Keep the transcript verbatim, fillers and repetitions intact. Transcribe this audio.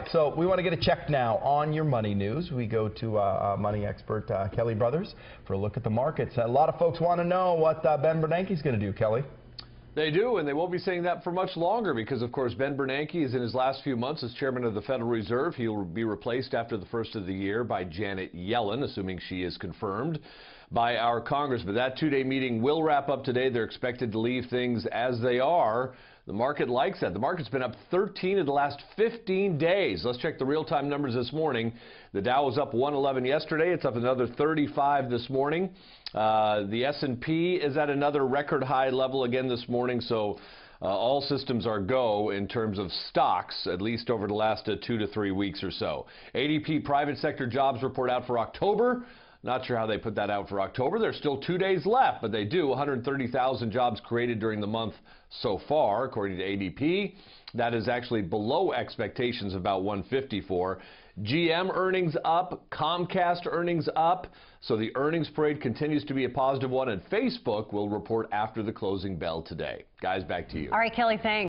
so we want to get a check now on your money news. We go to uh, money expert uh, Kelly Brothers for a look at the markets. A lot of folks want to know what uh, Ben Bernanke's going to do, Kelly. They do, and they won't be saying that for much longer because, of course, Ben Bernanke is in his last few months as chairman of the Federal Reserve. He'll be replaced after the first of the year by Janet Yellen, assuming she is confirmed by our Congress. But that two-day meeting will wrap up today. They're expected to leave things as they are. The market likes that. The market's been up thirteen of the last fifteen days. Let's check the real-time numbers this morning. The Dow was up one eleven yesterday. It's up another thirty-five this morning. Uh, the S and P is at another record high level again this morning. So uh, all systems are go in terms of stocks, at least over the last uh, two to three weeks or so. A D P private sector jobs report out for October. Not sure how they put that out for October. There's still two days left, but they do. one hundred thirty thousand jobs created during the month so far, according to A D P. That is actually below expectations, about one fifty-four. G M earnings up, Comcast earnings up. So the earnings parade continues to be a positive one, and Facebook will report after the closing bell today. Guys, back to you. All right, Kelly, thanks.